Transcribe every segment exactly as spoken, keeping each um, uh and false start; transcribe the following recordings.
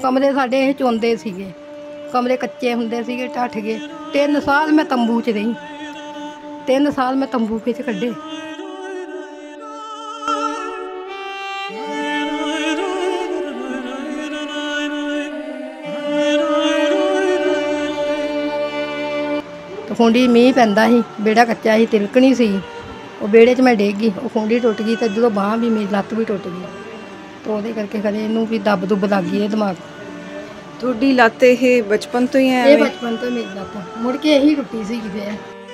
कमरे साडे ये चौंदे सीगे, कमरे कच्चे हुंदे सीगे, ढठ गए। तीन साल मैं तंबू च रही, तीन साल मैं तंबू च कड्ढे। खुंडी मीह पैंदा ही, बेड़ा कच्चा ही, तिलकनी सी, वो बेड़े च मैं डिग गई, वो खुंडी टुट गई, तो जो बांह भी मेरी लत्त भी टुट गई, तो वो करके कदे इनू भी दब दुब लग गई है दिमाग। थोड़ी लत्त ये बचपन तो ही है? ये बचपन तो मेरी लत्त मुड़ के यही टुटी सी फिर।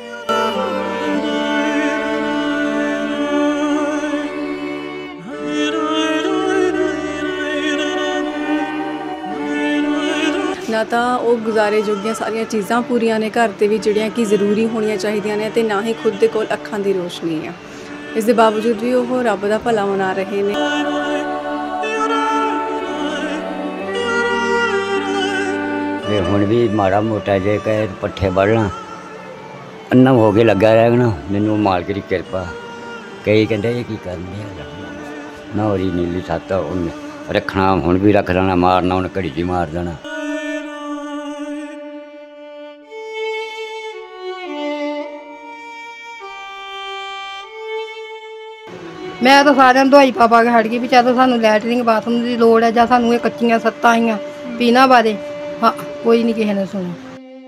ना तो वो गुजारे जोगियां सारियां चीज़ां पूरियां ने घर दे विच जिहड़ियां कि जरूरी होणियां चाहीदियां ने, ते ना ही खुद दे कोल अखां दी रोशनी है। इस दे बावजूद भी वो रब दा भला मना रहे ने। हुण भी माड़ा मोटा जे कहे पट्ठे बढ़ना अन्ना हो के लगा रहना, मैनू मालक दी किरपा। कई कहते ये की करने ना होरी नीली सत्त रखना, हुण भी रख देना, मारना हुण घड़ी च मार देना। मैं तो सारे दवाई पा पा के हट गई भी चलो सानू लैटरिंग बाथरूम की लोड़ है, जां सानू ये कच्चियां सत्तां आईयां पीना बारे। हाँ कोई नहीं किसी ने सुनी।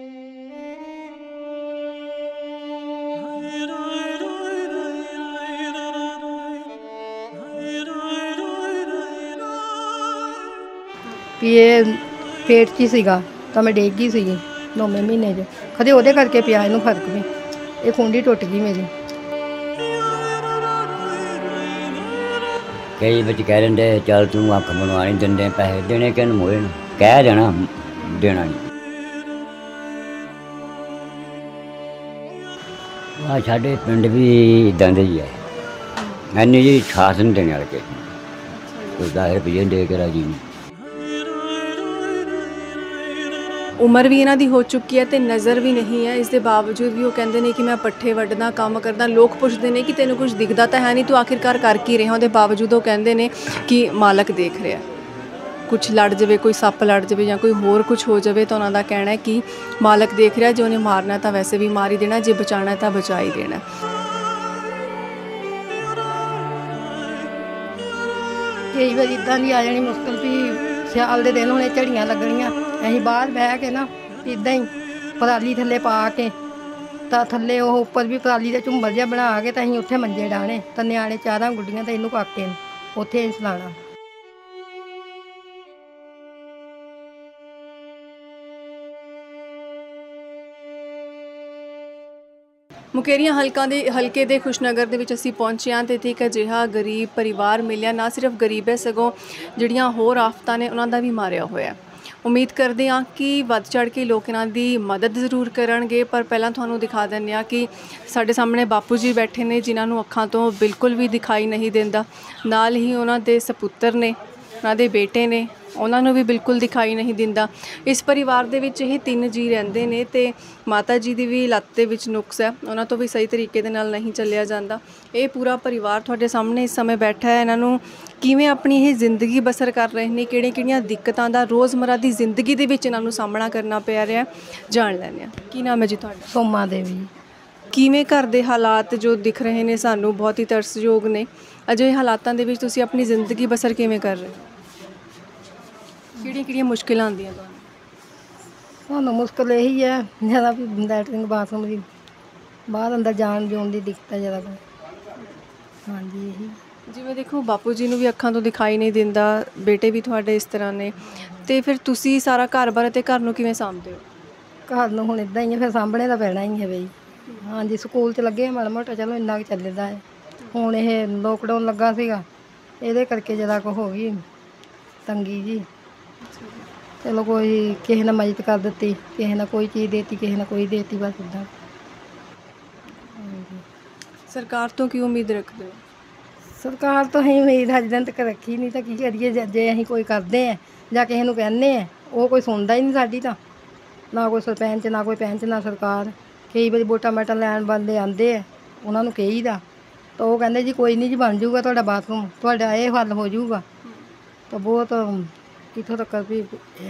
भी ये पेट च ही सीगा तो मैं डिग गई सी नौवें महीने च, कदे वो करके पिया इनू फर्क भी। ये खुंडी टुट गई मेरी। कई बच्चे कह रहे चल तू अख बनवा नहीं दिंदे, पैसे देने किन मोए कह देना, देना नहीं। आ साढ़े पिंड भी इदां दे ही है, इन्नी जी खास नहीं देने वाले किसी कोई दस रुपये दे के राजी नहीं। उम्र भी इन्हां दी हो चुकी है तो नज़र भी नहीं है, इस दे बावजूद भी वो कहते हैं कि मैं पट्ठे वड्डना काम करदा। लोग पुछते हैं कि तेन कुछ दिखता तो है नहीं, तू आखिरकार कर की रहा। उसके बावजूद वो कहते हैं कि मालक देख रहा। कुछ लड़ जाए, कोई सप लड़ जाए या कोई होर कुछ हो जाए तो उन्होंने कहना है कि मालक देख रहा, जो उन्हें मारना तो वैसे भी मार ही देना, जो बचाना तो बचा ही देना। कई बार इदां दी आ जानी मुश्किल भी सियाल दे दिन होने, झड़ियां लगनियां, असीं बाहर बह के ना इदां ही पराली थल्ले पा के तो थल्ले वो उपर भी पराली का झुंबर जिहा बना के तो असीं उत्थे मंजे डाने, तो न्याणे चारां गुड्डियां तो इनू काके उत्थे ही सलाना। मुकेरियां हलकां दे हल्के दे खुशनगर दे विच असीं पहुंचे हां ते इत्थे इक अजिहा गरीब परिवार मिलिया, ना सिर्फ गरीब है सगों जिहड़ियां होर आफतां ने उन्हां दा भी मारिया होया। उम्मीद करते हैं कि वध चढ़ के लोग इन्हां दी मदद जरूर करनगे, पर पहलां तुहानूं दिखा दिंदे हां कि साडे सामने बापू जी बैठे ने जिन्हां नूं अखां तो बिल्कुल भी दिखाई नहीं दिंदा। नाल ही उन्हां दे सपुत्तर ने, उन्हां दे बेटे ने, उन्होंने भी बिल्कुल दिखाई नहीं दिंदा। इस परिवार दे विच ये तीन जी रहिंदे ने ते माता जी दी भी लत्त दे विच नुक्स है, उन्हां तो भी सही तरीके दे नाल नहीं चलिया जांदा। ये पूरा परिवार तुहाडे सामने इस समय बैठा है। इन्हां नूं किवें अपनी ये जिंदगी बसर कर रहे हैं, किहड़ियां किहड़ियां दिक्कतां दा रोज़मर्रा दी जिंदगी दे विच इन्हां नूं सामना करना पै रहा है, जान लैंदे आ। की नाम है जी तुहाडा? सोमा देवी। किवें घर दे हालात जो दिख रहे ने सानूं बहुत ही तरसयोग ने, अजे हालातां दे विच तुसीं अपनी जिंदगी बसर किवें कर रहे हो? किहड़ियां मुश्किल आंदियां सानूं? मुश्किल यही है ज़्यादा भी लैटरिंग बाथरूम की बाहर अंदर जान जून की दिक्कत है ज़्यादा। हाँ जी यही। जिवें देखो बापू जी नूं भी अखां तो दिखाई नहीं दिंदा, बेटे भी तुहाडे इस तरह ने, तो फिर तुसीं सारा घर बार ते घर नूं किवें सामभदे हो? घर नूं हुण इदां ही है, फिर सामभणे तां पैना ही है बई। हाँ जी स्कूल च लगे माड़ा मोटा चलो इन्ना कुछ चलदा है। हुण ये लॉकडाउन लगा सीगा, इहदे करके ज़्यादा कुछ हो गई तंगी जी। चलो कोई किसी ने मदद कर दी, किसी ने कोई चीज़ देती, किसी ने कोई देती, बस इदा। सरकार तो की उम्मीद रखते हो? सरकार तो अं उम्मीद अज दिन तक रखी नहीं, तो की करिए जे अं कोई करते हैं या किसी को कहने हैं वो कोई सुनता ही नहीं साड़ी, तो ना कोई सरपंच ना कोई पैंच ना सरकार। कई बार वोटा माटा लैन बंदे आते हैं, उन्होंने कहीदा तो वो कहते जी कोई नहीं जी बन जाऊगा थोड़ा बाथरूम, थोड़ा ये हल हो जाऊगा। तो बहुत ਇੱਥੋਂ ਤੱਕ ਵੀ ਇਹ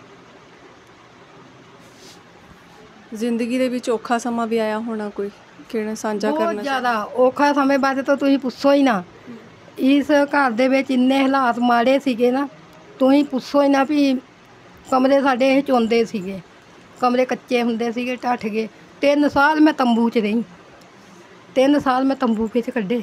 ਜ਼ਿੰਦਗੀ ਦੇ ਵਿੱਚ ਔਖਾ ਸਮਾਂ ਵੀ ਆਇਆ ਹੋਣਾ ਕੋਈ, ਕਿਹੜਾ ਸਾਂਝਾ ਬਹੁਤ ਕਰਨਾ? ਜ਼ਿਆਦਾ ਔਖਾ ਸਮੇਂ ਬਾਰੇ ਤਾਂ ਤੁਸੀਂ ਪੁੱਛੋ ਹੀ ਨਾ। ਇਸ ਘਰ ਦੇ ਵਿੱਚ ਇੰਨੇ ਹਾਲਾਤ ਮਾੜੇ ਸੀਗੇ ਨਾ, ਤੁਸੀਂ ਪੁੱਛੋ ਹੀ ਨਾ ਵੀ ਕਮਰੇ ਸਾਡੇ ਇਹ ਚੋਂਦੇ ਸੀਗੇ, ਕਮਰੇ ਕੱਚੇ ਹੁੰਦੇ ਸੀਗੇ, ਢੱਠ ਗਏ। ਤਿੰਨ ਸਾਲ ਮੈਂ ਤੰਬੂ 'ਚ ਰਹੀ, ਤਿੰਨ ਸਾਲ ਮੈਂ ਤੰਬੂ ਵਿੱਚ ਕੱਢੇ।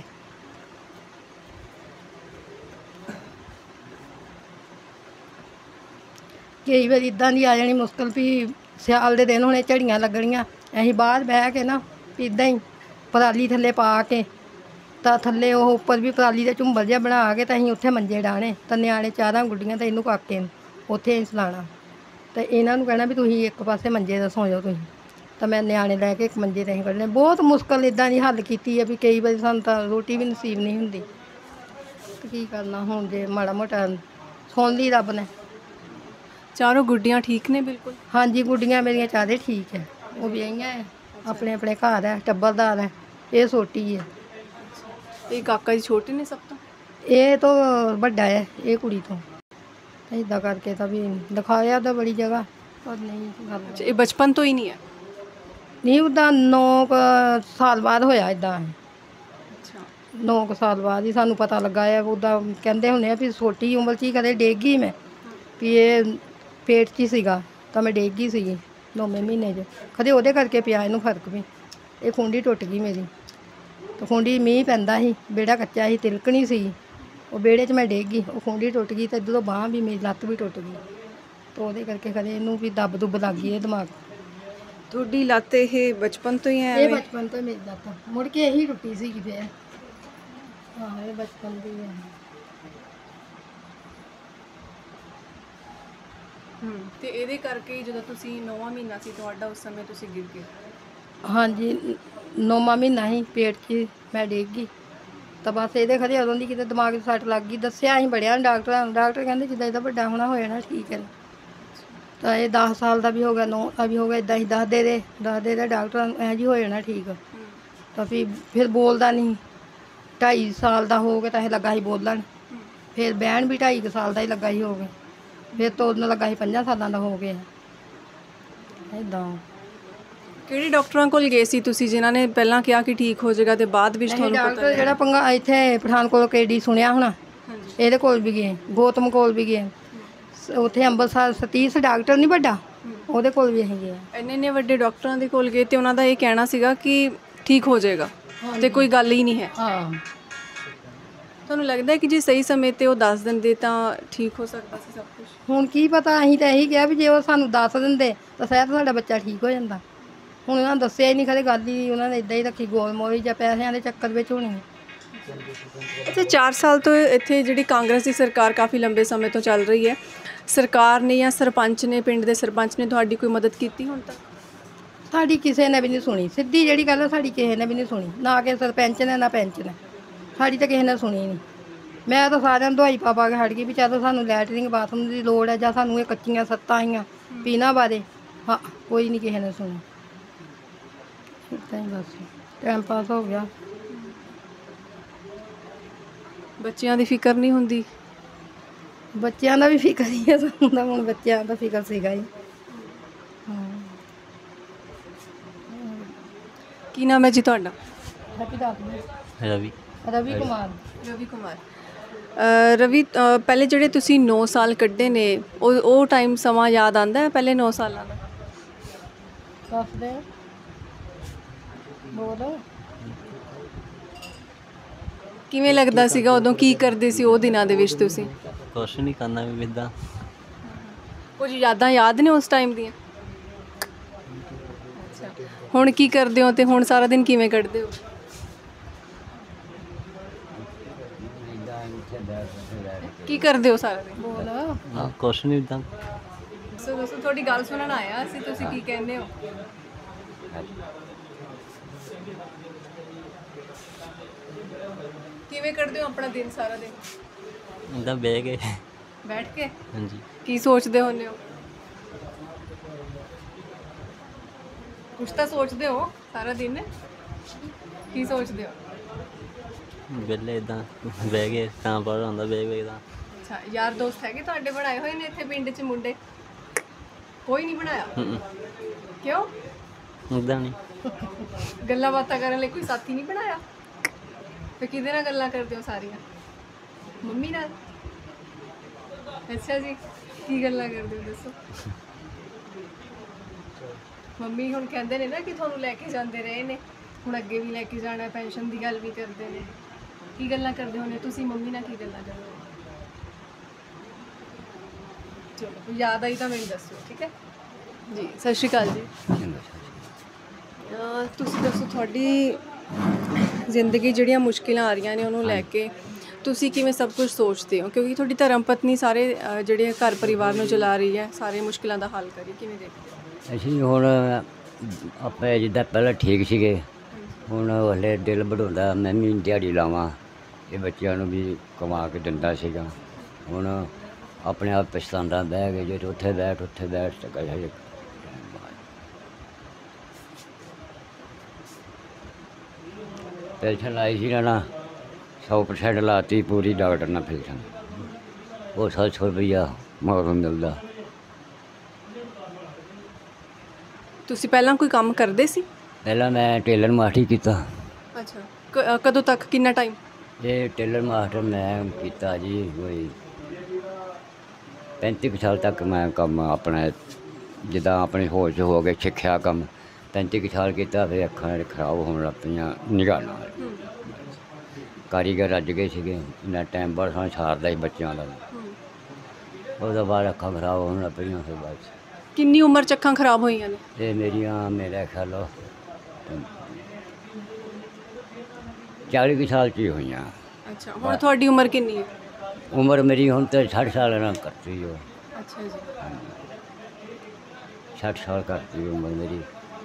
ਕਈ ਵਾਰ ਇੱਦਾਂ ਦੀ ਆ ਜਾਣੀ ਮੁਸ਼ਕਿਲ ਵੀ ਸਿਆਲ ਦੇ ਦਿਨ ਹੋਣੇ, ਝੜੀਆਂ ਲੱਗਣੀਆਂ, ਅਸੀਂ ਬਾਹਰ ਬਹਿ ਕੇ ਨਾ ਇੱਦਾਂ ਹੀ ਪਰਾਲੀ ਥੱਲੇ ਪਾ ਕੇ ਤਾਂ ਥੱਲੇ ਉਹ ਉੱਪਰ ਵੀ ਪਰਾਲੀ ਦਾ ਝੁੰਬਰ ਜਿਹਾ ਬਣਾ ਕੇ ਤਾਂ ਅਸੀਂ ਉੱਥੇ ਮੰਜੇ ਡਾਹਣੇ, ਤਾਂ ਨਿਆਣੇ ਚਾਰਾਂ ਗੁੱਡੀਆਂ ਤਾਂ ਇਹਨੂੰ ਕਾਕੇ ਨੂੰ ਉੱਥੇ ਹੀ ਸੁਲਾਉਣਾ, ਤੇ ਇਹਨਾਂ ਨੂੰ ਕਹਿਣਾ ਵੀ ਤੁਸੀਂ ਇੱਕ ਪਾਸੇ ਮੰਜੇ ਦਾ ਸੌਂ ਜਾਓ ਤੁਸੀਂ, ਤਾਂ ਮੈਂ ਨਿਆਣੇ ਲੈ ਕੇ ਇੱਕ ਮੰਜੇ 'ਤੇ ਅਸੀਂ ਕੱਢਣੇ। ਬਹੁਤ ਮੁਸ਼ਕਿਲ ਇੱਦਾਂ ਦੀ ਹੱਲ ਕੀਤੀ ਹੈ ਵੀ ਕਈ ਵਾਰੀ ਸਾਨੂੰ ਤਾਂ ਰੋਟੀ ਵੀ ਨਸੀਬ ਨਹੀਂ ਹੁੰਦੀ, ਤੇ ਕੀ ਕਰਨਾ ਹੁਣ ਜੇ ਮਾੜਾ ਮੋਟਾ ਸੁਣ ਲਈ ਰੱਬ ਨੇ। ਚਾਰੋਂ ਗੁੱਡੀਆਂ ਠੀਕ ਨੇ ਬਿਲਕੁਲ? ਹਾਂਜੀ, ਗੁੱਡੀਆਂ ਮੇਰੀਆਂ ਚਾਰੇ ਠੀਕ ਹੈ, ਉਹ ਵਿਆਹੀਆਂ ਹੈ, ਆਪਣੇ ਆਪਣੇ ਘਰ ਹੈ, ਟੱਬਰਦਾਰ ਹੈ। ਇਹ ਛੋਟੀ ਹੈ। ਇਹ ਕਾਕਾ ਜੀ ਛੋਟੇ ਨੇ ਸਭ ਤੋਂ? ਇਹ ਤੋਂ ਵੱਡਾ ਹੈ, ਇਹ ਕੁੜੀ ਤੋਂ। ਇੱਦਾਂ ਕਰਕੇ ਤਾਂ ਵੀ ਦਿਖਾਇਆ ਤਾਂ ਬੜੀ ਜਗ੍ਹਾ, ਪਰ ਨਹੀਂ ਗੱਲ। ਅੱਛਾ, ਇਹ ਬਚਪਨ ਤੋਂ ਹੀ ਨਹੀਂ ਹੈ? ਨਹੀਂ, ਉੱਦਾਂ ਨੌ ਕੁ ਸਾਲ ਬਾਅਦ ਹੋਇਆ ਇੱਦਾਂ। ਅੱਛਾ, ਨੌ ਕੁ ਸਾਲ ਬਾਅਦ ਹੀ ਸਾਨੂੰ ਪਤਾ ਲੱਗਾ ਹੈ। ਉੱਦਾਂ ਕਹਿੰਦੇ ਹੁੰਦੇ ਆ ਵੀ ਛੋਟੀ ਉਮਰ 'ਚ ਹੀ ਕਦੇ ਡਿੱਗ ਗਈ ਮੈਂ, ਵੀ ਇਹ ਪੇਟ 'ਚ ਹੀ ਸੀਗਾ ਤਾਂ ਮੈਂ ਡਿੱਗ ਗਈ ਸੀਗੀ ਨੌਵੇਂ ਮਹੀਨੇ 'ਚ, ਕਦੇ ਉਹਦੇ ਕਰਕੇ ਪਿਆ ਇਹਨੂੰ ਫਰਕ ਵੀ। ਇਹ ਖੁੰਡੀ ਟੁੱਟ ਗਈ ਮੇਰੀ, ਤੇ ਖੁੰਡੀ ਮੀਂਹ ਪੈਂਦਾ ਸੀ, ਵਿਹੜਾ ਕੱਚਾ ਸੀ, ਤਿਲਕਣੀ ਸੀ, ਉਹ ਵਿਹੜੇ 'ਚ ਮੈਂ ਡਿੱਗ ਗਈ, ਉਹ ਖੁੰਡੀ ਟੁੱਟ ਗਈ, ਅਤੇ ਇੱਧਰੋਂ ਬਾਂਹ ਵੀ ਮੇਰੀ ਲੱਤ ਵੀ ਟੁੱਟ ਗਈ, ਤਾਂ ਉਹਦੇ ਕਰਕੇ ਕਦੇ ਇਹਨੂੰ ਵੀ ਦੱਬ ਦੁੱਬ ਲੱਗ ਗਈ ਇਹ ਦਿਮਾਗ। ਤੁਹਾਡੀ ਲੱਤ ਇਹ ਬਚਪਨ ਤੋਂ ਹੀ ਹੈ? ਇਹ ਬਚਪਨ ਤੋਂ ਮੇਰੀ ਲੱਤ ਮੁੜ ਕੇ ਇਹੀ ਟੁੱਟੀ ਸੀਗੀ ਫਿਰ। ਹਾਂ, ਇਹ ਬਚਪਨ ਦੀ ਹੈ। ਹੂੰ, ਤੇ ਇਹਦੇ ਕਰਕੇ ਹੀ ਜਦੋਂ ਤੁਸੀਂ ਨੌਵਾਂ ਮਹੀਨਾ ਸੀ ਤੁਹਾਡਾ, ਉਸ ਸਮੇਂ ਤੁਸੀਂ ਗਿਰ ਗਏ? ਹਾਂਜੀ, ਨੌਵਾਂ ਮਹੀਨਾ ਸੀ, ਪੇਟ 'ਚ ਮੈਂ ਡਿੱਗ ਗਈ, ਤਾਂ ਬਸ ਇਹਦੇ ਖਰੇ ਉਦੋਂ ਦੀ ਕਿਤੇ ਦਿਮਾਗ 'ਚ ਸੱਟ ਲੱਗ ਗਈ। ਦੱਸਿਆ ਅਸੀਂ ਬੜਿਆ ਡਾਕਟਰਾਂ ਨੂੰ, ਡਾਕਟਰ ਕਹਿੰਦੇ ਜਿੱਦਾਂ ਇਹਦਾ ਵੱਡਾ ਹੋਣਾ ਹੋ ਜਾਣਾ ਠੀਕ ਹੈ। ਤਾਂ ਇਹ ਦਸ ਸਾਲ ਦਾ ਵੀ ਹੋ ਗਿਆ, ਨੌ ਦਾ ਵੀ ਹੋ ਗਿਆ, ਇੱਦਾਂ ਹੀ ਦੱਸਦੇ ਰਹੇ ਦੱਸਦੇ ਰਹੇ ਡਾਕਟਰਾਂ ਨੂੰ, ਐਂ ਜੀ ਹੋ ਜਾਣਾ ਠੀਕ। ਤਾਂ ਵੀ ਫਿਰ ਬੋਲਦਾ ਨਹੀਂ, ਢਾਈ ਸਾਲ ਦਾ ਹੋ ਗਿਆ ਤਾਂ ਇਹ ਲੱਗਾ ਸੀ ਬੋਲਣ, ਫਿਰ ਬਹਿਣ ਵੀ ਢਾਈ ਕੁ ਸਾਲ ਦਾ ਹੀ ਲੱਗਾ ਸੀ ਹੋ ਗਿਆ, ਫਿਰ ਤੋੜਨ ਲੱਗਾ ਸੀ ਪੰਜਾਂ ਸਾਲਾਂ ਦਾ ਹੋ ਗਿਆ ਇੱਦਾਂ। ਕਿਹੜੇ ਡਾਕਟਰਾਂ ਕੋਲ ਗਏ ਸੀ ਤੁਸੀਂ ਜਿਨ੍ਹਾਂ ਨੇ ਪਹਿਲਾਂ ਕਿਹਾ ਕਿ ਠੀਕ ਹੋ ਜਾਏਗਾ ਤੇ ਬਾਅਦ ਵਿੱਚ ਤੁਹਾਨੂੰ ਪਤਾ? ਡਾਕਟਰ ਜਿਹੜਾ ਪੰਗਾ ਇੱਥੇ ਪਠਾਨਕੋਟ ਕੇਡੀ ਸੁਣਿਆ ਹੋਣਾ, ਇਹਦੇ ਕੋਲ ਵੀ ਗਏ, ਗੌਤਮ ਕੋਲ ਵੀ ਗਏ, ਉੱਥੇ ਅੰਮ੍ਰਿਤਸਰ ਸਤੀਸ਼ ਡਾਕਟਰ ਨਹੀਂ ਵੱਡਾ, ਉਹਦੇ ਕੋਲ ਵੀ ਅਸੀਂ ਗਏ। ਇੰਨੇ ਇੰਨੇ ਵੱਡੇ ਡਾਕਟਰਾਂ ਦੇ ਕੋਲ ਗਏ ਤੇ ਉਹਨਾਂ ਦਾ ਇਹ ਕਹਿਣਾ ਸੀਗਾ ਕਿ ਠੀਕ ਹੋ ਜਾਏਗਾ ਤੇ ਕੋਈ ਗੱਲ ਹੀ ਨਹੀਂ ਹੈ। ਹਾਂ, ਤੁਹਾਨੂੰ ਲੱਗਦਾ ਹੈ ਕਿ ਜੇ ਸਹੀ ਸਮੇਂ ਤੇ ਉਹ ਦੱਸ ਦਿੰਦੇ ਤਾਂ ਠੀਕ ਹੋ ਸਕਦਾ ਸੀ ਸਭ ਕੁਝ? ਹੁਣ ਕੀ ਪਤਾ, ਅਸੀਂ ਤਾਂ ਇਹੀ ਕਿਹਾ ਵੀ ਜੇ ਉਹ ਸਾਨੂੰ ਦੱਸ ਦਿੰਦੇ ਤਾਂ ਸ਼ਾਇਦ ਸਾਡਾ ਬੱਚਾ ਠੀਕ ਹੋ ਜਾਂਦਾ। ਹੁਣ ਉਹਨਾਂ ਨੇ ਦੱਸਿਆ ਹੀ ਨਹੀਂ, ਕਦੇ ਗੱਲ ਹੀ ਉਹਨਾਂ ਨੇ ਇੱਦਾਂ ਹੀ ਰੱਖੀ ਗੋਲ ਮੋਲੀ ਜਾਂ ਪੈਸਿਆਂ ਦੇ ਚੱਕਰ ਵਿੱਚ ਹੋਣੀ ਹੈ। ਅੱਛਾ, ਚਾਰ ਸਾਲ ਤੋਂ ਇੱਥੇ ਜਿਹੜੀ ਕਾਂਗਰਸ ਦੀ ਸਰਕਾਰ ਕਾਫੀ ਲੰਬੇ ਸਮੇਂ ਤੋਂ ਚੱਲ ਰਹੀ ਹੈ, ਸਰਕਾਰ ਨੇ ਜਾਂ ਸਰਪੰਚ ਨੇ, ਪਿੰਡ ਦੇ ਸਰਪੰਚ ਨੇ ਤੁਹਾਡੀ ਕੋਈ ਮਦਦ ਕੀਤੀ ਹੁਣ ਤੱਕ? ਸਾਡੀ ਕਿਸੇ ਨੇ ਵੀ ਨਹੀਂ ਸੁਣੀ, ਸਿੱਧੀ ਜਿਹੜੀ ਗੱਲ ਹੈ, ਸਾਡੀ ਕਿਸੇ ਨੇ ਵੀ ਨਹੀਂ ਸੁਣੀ, ਨਾ ਕਿ ਸਰਪੰਚ ਨੇ ਨਾ ਪੈਂਚ ਨੇ, ਸਾਡੀ ਤਾਂ ਕਿਸੇ ਨੇ ਸੁਣੀ ਨਹੀਂ। ਮੈਂ ਤਾਂ ਸਾਰਿਆਂ ਨੂੰ ਦਵਾਈ ਪਾ ਪਾ ਕੇ ਹਟ ਗਈ ਵੀ ਚਲੋ ਸਾਨੂੰ ਲੈਟਰਿੰਗ ਬਾਥਰੂਮ ਦੀ ਲੋੜ ਹੈ, ਜਾਂ ਸਾਨੂੰ ਇਹ ਕੱਚੀਆਂ ਸੱਤਾਂ ਆਈਆਂ ਪੀਣਾ ਬਾਰੇ, ਹਾਂ ਕੋਈ ਨਹੀਂ ਕਿਸੇ ਨੇ ਸੁਣੀ। ਇੱਦਾਂ ਹੀ ਬਸ ਟਾਈਮ ਪਾਸ ਹੋ ਗਿਆ। ਬੱਚਿਆਂ ਦੀ ਫਿਕਰ ਨਹੀਂ ਹੁੰਦੀ? ਬੱਚਿਆਂ ਦਾ ਵੀ ਫਿਕਰ ਹੀ ਹੈ ਸਾਨੂੰ ਤਾਂ, ਹੁਣ ਬੱਚਿਆਂ ਦਾ ਫਿਕਰ ਸੀਗਾ ਹੀ। ਹਾਂ, ਕੀ ਨਾਮ ਹੈ ਜੀ ਤੁਹਾਡਾ? ਹੈਪੀ ਦੱਸ ਰਵੀ ਰਵੀ ਕੁਮਾਰ। ਰਵੀ ਕੁਮਾਰ। ਅ, ਰਵੀ, ਅ, ਪਹਿਲੇ ਜਿਹੜੇ ਤੁਸੀਂ ਨੌ ਸਾਲ ਕੱਢੇ ਨੇ, ਉਹ ਉਹ ਟਾਈਮ ਸਮਾਂ ਯਾਦ ਆਉਂਦਾ ਹੈ ਪਹਿਲੇ ਨੌ ਸਾਲਾਂ ਦਾ? ਦੱਸ ਦੇ ਬੋਲ। ਕਿਵੇਂ ਲੱਗਦਾ ਸੀਗਾ ਉਦੋਂ, ਕੀ ਕਰਦੇ ਸੀ ਉਹ ਦਿਨਾਂ ਦੇ ਵਿੱਚ ਤੁਸੀਂ? ਕੁਛ ਨਹੀਂ ਕਰਨਾ ਵੀ ਇੱਦਾਂ। ਕੁਝ ਯਾਦਾਂ ਯਾਦ ਨੇ ਉਸ ਟਾਈਮ ਦੀਆਂ? ਹੁਣ ਕੀ ਕਰਦੇ ਹੋ ਤੇ ਹੁਣ ਸਾਰਾ ਦਿਨ ਕਿਵੇਂ ਕੱਢਦੇ ਹੋ? ਕੀ ਕਰਦੇ ਹੋ ਸਾਰਾ ਦਿਨ? ਬੋਲ। ਹਾਂ, ਕੁਛ ਨਹੀਂ ਇੱਦਾਂ। ਦੱਸੋ ਦੱਸੋ, ਤੁਹਾਡੀ ਗੱਲ ਸੁਣਨ ਆਇਆ ਸੀ, ਤੁਸੀਂ ਕੀ ਕਹਿੰਦੇ ਹੋ? ਕਿਵੇਂ ਕੱਢਦੇ ਹੋ ਆਪਣਾ ਦਿਨ ਸਾਰਾ ਦਿਨ? ਇੱਦਾਂ ਬਹਿ ਗਏ। ਬੈਠ ਕੇ? ਹਾਂਜੀ। ਕੀ ਸੋਚਦੇ ਹੁੰਦੇ ਹੋ? ਕੁਛ ਤਾਂ ਸੋਚਦੇ ਹੋ ਸਾਰਾ ਦਿਨ, ਕੀ ਸੋਚਦੇ ਹੋ? ਵਿਹਲੇ ਇੱਦਾਂ ਬਹਿ ਗਏ, ਤਾਂ ਬਾਹਰ ਆਉਂਦਾ ਬਹਿ ਬਹਿ ਤਾਂ। ਅੱਛਾ, ਯਾਰ ਦੋਸਤ ਹੈਗੇ ਤੁਹਾਡੇ ਬਣਾਏ ਹੋਏ ਨੇ ਇੱਥੇ ਪਿੰਡ 'ਚ ਮੁੰਡੇ? ਕੋਈ ਨਹੀਂ ਬਣਾਇਆ? ਕਿਉਂ? ਉਦਾਂ ਨਹੀਂ। ਗੱਲਾਂ ਬਾਤਾਂ ਕਰਨ ਲਈ ਕੋਈ ਸਾਥੀ ਨਹੀਂ ਬਣਾਇਆ? ਫਿਰ ਕਿਹਦੇ ਨਾਲ ਗੱਲਾਂ ਕਰਦੇ ਹੋ ਸਾਰੀਆਂ? ਮੰਮੀ ਨਾਲ? ਅੱਛਾ ਜੀ, ਕੀ ਗੱਲਾਂ ਕਰਦੇ ਹੋ ਦੱਸੋ? ਮੰਮੀ ਹੁਣ ਕਹਿੰਦੇ ਨੇ ਨਾ ਕਿ ਤੁਹਾਨੂੰ ਲੈ ਕੇ ਜਾਂਦੇ ਰਹੇ ਨੇ, ਹੁਣ ਅੱਗੇ ਵੀ ਲੈ ਕੇ ਜਾਣਾ, ਪੈਨਸ਼ਨ ਦੀ ਗੱਲ ਵੀ ਕਰਦੇ ਨੇ। ਕੀ ਗੱਲਾਂ ਕਰਦੇ ਹੋਣੇ ਤੁਸੀਂ ਮੰਮੀ ਨਾਲ? ਕੀ ਗੱਲਾਂ ਕਰਦੇ ਹੋ? ਚਲੋ ਯਾਦ ਆਈ ਤਾਂ ਮੈਨੂੰ ਦੱਸੋ, ਠੀਕ ਹੈ ਜੀ। ਸਤਿ ਸ਼੍ਰੀ ਅਕਾਲ ਜੀ। ਅਹ ਤੁਸੀਂ ਦੱਸੋ, ਤੁਹਾਡੀ ਜ਼ਿੰਦਗੀ ਜਿਹੜੀਆਂ ਮੁਸ਼ਕਿਲਾਂ ਆ ਰਹੀਆਂ ਨੇ ਉਹਨੂੰ ਲੈ ਕੇ ਤੁਸੀਂ ਕਿਵੇਂ ਸਭ ਕੁਝ ਸੋਚਦੇ ਹੋ? ਕਿਉਂਕਿ ਤੁਹਾਡੀ ਧਰਮ ਪਤਨੀ ਸਾਰੇ ਅਹ ਜਿਹੜੇ ਘਰ ਪਰਿਵਾਰ ਨੂੰ ਚਲਾ ਰਹੀ ਹੈ, ਸਾਰੇ ਮੁਸ਼ਕਿਲਾਂ ਦਾ ਹੱਲ ਕਰੀ, ਕਿਵੇਂ ਦੇਖਦੇ ਹੋ? ਅਸੀਂ ਹੁਣ ਆਪਾਂ ਜਿੱਦਾਂ ਪਹਿਲਾਂ ਠੀਕ ਸੀਗੇ, ਹੁਣ ਹਲੇ ਦਿਲ ਵਧਾਉਂਦਾ ਮੈਂ ਵੀ ਦਿਹਾੜੀ ਲਾਵਾਂ, ਇਹ ਬੱਚਿਆਂ ਨੂੰ ਵੀ ਕਮਾ ਕੇ ਦਿੰਦਾ ਸੀਗਾ। ਹੁਣ ਆਪਣੇ ਆਪ ਪਛਤਾਉਂਦਾ, ਬਹਿ ਗਏ ਜੇ ਉੱਥੇ ਬੈਠ ਉੱਥੇ ਬੈਠ ਸਕਾਂ ਹਜੇ। ਪੈਨਸ਼ਨ ਲਾਈ ਸੀ ਨਾ ਸੌ ਪਰਸੈਂਟ ਲਾਤੀ ਪੂਰੀ, ਡਾਕਟਰ ਨਾਲ ਪੈਨਸ਼ਨ ਉਹ ਸੱਤ ਸੌ ਰੁਪਈਆ ਮਗਰੋਂ ਮਿਲਦਾ। ਤੁਸੀਂ ਪਹਿਲਾਂ ਕੋਈ ਕੰਮ ਕਰਦੇ ਸੀ? ਪਹਿਲਾਂ ਮੈਂ ਟੇਲਰ ਮਾਸਟਰ ਕੀਤਾ। ਅੱਛਾ, ਕ- ਅ, ਕਦੋਂ ਤੱਕ, ਕਿੰਨਾ ਟਾਈਮ? ਇਹ ਟੇਲਰ ਮਾਸਟਰ ਮੈਂ ਕੀਤਾ ਜੀ ਕੋਈ ਪੈਂਤੀ ਕੁ ਸਾਲ ਤੱਕ ਮੈਂ ਕੰਮ ਆਪਣਾ ਜਿੱਦਾਂ ਆਪਣੇ ਹੋਸ਼ 'ਚ ਹੋ ਕੇ ਸਿੱਖਿਆ ਕੰਮ। ਪੈਂਤੀ ਕੁ ਸਾਲ ਕੀਤਾ, ਫਿਰ ਅੱਖਾਂ ਖਰਾਬ ਹੋਣ ਲੱਗ ਪਈਆਂ ਨਿਗਾਹ ਨਾਲ। ਕਾਰੀਗਰ ਰੱਜ ਗਏ ਸੀਗੇ, ਇੰਨਾ ਟਾਈਮ ਬਾਅਦ ਸਾਨੂੰ ਸਾਰਦਾ ਸੀ ਬੱਚਿਆਂ ਦਾ। ਉਹਦੇ ਬਾਅਦ ਅੱਖਾਂ ਖਰਾਬ ਹੋਣ ਲੱਗ ਪਈਆਂ ਫਿਰ ਬਸ। ਕਿੰਨੀ ਉਮਰ 'ਚ ਅੱਖਾਂ ਖਰਾਬ ਹੋਈਆਂ ਨੇ? ਇਹ ਮੇਰੀਆਂ ਮੇਰਾ ਖਿਆਲ ਚਾਲੀ ਕੁ ਸਾਲ 'ਚ ਹੀ ਹੋਈਆਂ। ਅੱਛਾ, ਹੁਣ ਤੁਹਾਡੀ ਉਮਰ ਕਿੰਨੀ ਹੈ? ਉਮਰ ਮੇਰੀ ਹੁਣ ਤਾਂ ਸੱਠ ਸਾਲ ਨਾਲ ਕਰਤੀ ਹੋ। ਅੱਛਾ ਜੀ। ਸੱਠ ਸਾਲ ਕਰਤੀ ਉਮਰ ਮੇਰੀ।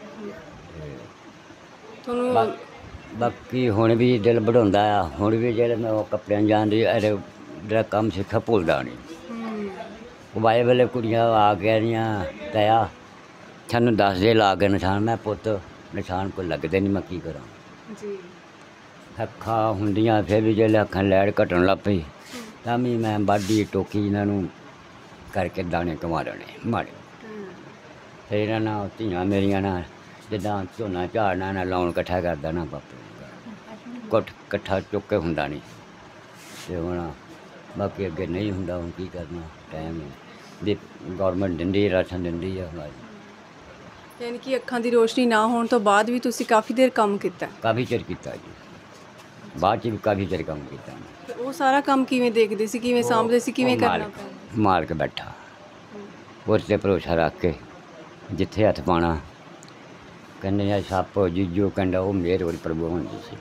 ਤੁਹਾਨੂੰ ਬਾ- ਬਾਕੀ ਹੁਣ ਵੀ ਦਿਲ ਵਧਾਉਂਦਾ ਆ, ਹੁਣ ਵੀ ਜਿਹੜੇ ਮੈਂ ਉਹ ਕੱਪੜਿਆਂ ਜਾਣ ਦੀ ਅਰੇ ਜਿਹੜਾ ਕੰਮ ਸਿੱਖਿਆ ਭੁੱਲਦਾ ਨਹੀਂ। ਹਮ, ਉਹ ਵਾਏ ਵੇਲੇ ਕੁੜੀਆਂ ਆ ਕੇ ਰਹੀਆਂ ਤਾਇਆ ਸਾਨੂੰ ਦੱਸ ਦੇ ਲਾ ਕੇ ਨਿਸ਼ਾਨ, ਮੈਂ ਪੁੱਤ ਨਿਸ਼ਾਨ ਕੋਈ ਲੱਗਦੇ ਨਹੀਂ, ਮੈਂ ਕੀ ਕਰਾਂ। ਜੀ। ਅੱਖਾਂ ਹੁੰਦੀਆਂ ਫਿਰ ਵੀ ਜਿਹੜੇ ਅੱਖਾਂ ਲੈੜ ਘਟਣ ਲੱਗ ਪਈ ਤਾਂ ਵੀ ਮੈਂ ਬਾਡੀ ਟੋਕੀ ਇਹਨਾਂ ਨੂੰ ਕਰਕੇ ਦਾਣੇ ਕਮਾ ਲੈਣੇ ਮਾੜੇ। ਫਿਰ ਇਹਨਾਂ ਨਾਲ ਧੀਆਂ ਮੇਰੀਆਂ ਨਾਲ ਜਿੱਦਾਂ ਝੋਨਾ ਝਾੜਨਾ ਨਾ ਲਾਉਣ ਇਕੱਠਾ ਕਰਦਾ ਨਾ ਬਾਪੂ ਕੁੱਟ ਇਕੱਠਾ ਚੁੱਕ ਕੇ ਹੁੰਦਾ ਨਹੀਂ। ਅਤੇ ਹੁਣ ਬਾਕੀ ਅੱਗੇ ਨਹੀਂ ਹੁੰਦਾ, ਹੁਣ ਕੀ ਕਰਨਾ, ਟਾਈਮ ਦੀ ਗੌਰਮੈਂਟ ਦਿੰਦੀ ਰਾਸ਼ਨ ਦਿੰਦੀ ਆ। ਯਾਨੀ ਕਿ ਅੱਖਾਂ ਦੀ ਰੋਸ਼ਨੀ ਨਾ ਹੋਣ ਤੋਂ ਬਾਅਦ ਵੀ ਤੁਸੀਂ ਕਾਫੀ ਦੇਰ ਕੰਮ ਕੀਤਾ? ਕਾਫੀ ਚਿਰ ਕੀਤਾ ਜੀ, ਬਾਅਦ 'ਚ ਵੀ ਕਾਫੀ ਚਿਰ ਕੰਮ ਕੀਤਾ। ਤੇ ਉਹ ਸਾਰਾ ਕੰਮ ਕਿਵੇਂ ਦੇਖਦੇ ਸੀ, ਕਿਵੇਂ ਸਾਂਭਦੇ ਸੀ, ਕਿਵੇਂ ਉਹ ਕਰਨਾ ਮਾਲਕ- ਪੈਂਦਾ? ਮਾਰ ਕੇ ਬੈਠਾ ਉਸ 'ਤੇ ਭਰੋਸਾ ਰੱਖ ਕੇ ਜਿੱਥੇ ਹੱਥ ਪਾਉਣਾ ਕਹਿੰਦੇ ਆ ਸੱਪ ਜੀਜੋ ਕਹਿੰਦਾ ਉਹ ਮਿਹਰ ਵਾਲੀ ਪ੍ਰਭੂ ਹੁੰਦੀ ਸੀ।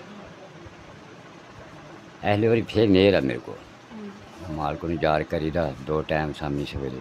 ਐਸਲੇ ਵਾਰੀ ਫਿਰ ਮਿਹਰ ਆ ਮੇਰੇ ਕੋਲ, ਮਾਲਕ ਨੂੰ ਯਾਦ ਕਰੀਦਾ ਦੋ ਟਾਈਮ ਸ਼ਾਮੀ ਸਵੇਰੇ।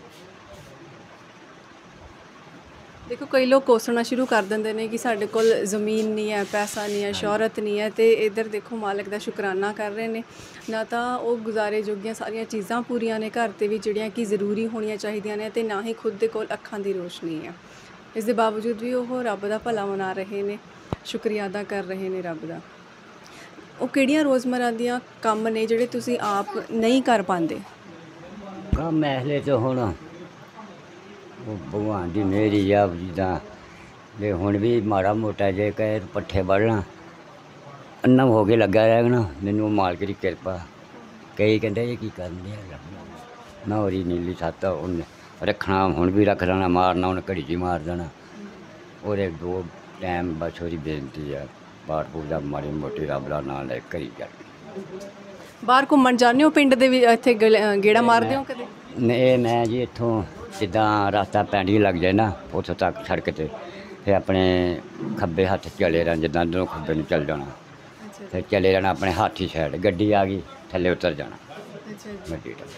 ਦੇਖੋ, ਕਈ ਲੋਕ ਕੋਸਣਾ ਸ਼ੁਰੂ ਕਰ ਦਿੰਦੇ ਨੇ ਕਿ ਸਾਡੇ ਕੋਲ ਜ਼ਮੀਨ ਨਹੀਂ ਹੈ, ਪੈਸਾ ਨਹੀਂ ਹੈ, ਸ਼ੌਹਰਤ ਨਹੀਂ ਹੈ, ਤੇ ਇੱਧਰ ਦੇਖੋ ਮਾਲਕ ਦਾ ਸ਼ੁਕਰਾਨਾ ਕਰ ਰਹੇ ਨੇ। ਨਾ ਤਾਂ ਉਹ ਗੁਜ਼ਾਰੇ ਜੋਗੀਆਂ ਸਾਰੀਆਂ ਚੀਜ਼ਾਂ ਪੂਰੀਆਂ ਨੇ ਘਰ ਦੇ ਵਿੱਚ ਜਿਹੜੀਆਂ ਕਿ ਜ਼ਰੂਰੀ ਹੋਣੀਆਂ ਚਾਹੀਦੀਆਂ ਨੇ, ਤੇ ਨਾ ਹੀ ਖੁਦ ਦੇ ਕੋਲ ਅੱਖਾਂ ਦੀ ਰੋਸ਼ਨੀ ਹੈ। ਇਸ ਦੇ ਬਾਵਜੂਦ ਵੀ ਉਹ ਰੱਬ ਦਾ ਭਲਾ ਮਨਾ ਰਹੇ ਨੇ, ਸ਼ੁਕਰੀਆ ਅਦਾ ਕਰ ਰਹੇ ਨੇ ਰੱਬ ਦਾ। ਉਹ ਕਿਹੜੀਆਂ ਰੋਜ਼ਮਰਰਾ ਦੀਆਂ ਕੰਮ ਨੇ ਜਿਹੜੇ ਤੁਸੀਂ ਆਪ ਨਹੀਂ ਕਰ ਪਾਉਂਦੇ? ਕੰਮ ਐਸਲੇ ਤਾਂ ਹੁਣ ਉਹ ਭਗਵਾਨ ਦੀ ਮਿਹਰ ਆ, ਜਿੱਦਾਂ ਜੇ ਹੁਣ ਵੀ ਮਾੜਾ ਮੋਟਾ ਜੇ ਕਹੇ ਪੱਠੇ ਵੱਢਣਾ ਅੰਨਮ ਹੋ ਕੇ ਲੱਗਾ ਰਹਿਣਾ, ਮੈਨੂੰ ਮਾਲਕ ਦੀ ਕਿਰਪਾ। ਕਈ ਕਹਿੰਦੇ ਇਹ ਕੀ ਕਰਨ ਡਿਆ, ਮੈਂ ਹੋਰੀ ਨੀਲੀ ਛੱਤ ਉਹਨੇ ਰੱਖਣਾ, ਹੁਣ ਵੀ ਰੱਖ ਲੈਣਾ, ਮਾਰਨਾ ਉਹਨੇ ਘੜੀ 'ਚ ਹੀ ਮਾਰ ਦੇਣਾ। ਉਹਦੇ ਦੋ ਟਾਈਮ ਬਸ ਉਹਦੀ ਬੇਨਤੀ ਆ, ਪਾਠ ਪੂਜਾ ਮਾੜੀ ਮੋਟੀ ਰੱਬ ਦਾ ਨਾਂ ਲੈ ਕਰੀ ਜਾ। ਬਾਹਰ ਘੁੰਮਣ ਜਾਂਦੇ ਹੋ ਪਿੰਡ ਦੇ ਵਿੱਚ, ਇੱਥੇ ਗਲ- ਗੇੜਾ ਮਾਰਦੇ ਹੋ ਕਦੇ? ਇਹ ਮੈਂ ਜੀ ਇੱਥੋਂ ਜਿੱਦਾਂ ਰਸਤਾ ਪੈਂਡੀ ਲੱਗ ਜਾਏ ਨਾ ਉੱਥੋਂ ਤੱਕ ਸੜਕ 'ਤੇ, ਫਿਰ ਆਪਣੇ ਖੱਬੇ ਹੱਥ ਚਲੇ ਰਹਿਣਾ, ਜਿੱਦਾਂ ਇੱਧਰੋਂ ਖੱਬੇ ਨੂੰ ਚੱਲ ਜਾਣਾ, ਫਿਰ ਚਲੇ ਜਾਣਾ ਆਪਣੇ ਹੱਥ ਹੀ ਸਾਈਡ, ਗੱਡੀ ਆ ਗਈ ਥੱਲੇ ਉਤਰ ਜਾਣਾ ਅੱਛਾ ਜੀ। ਗੱਡੀ ਤੋਂ।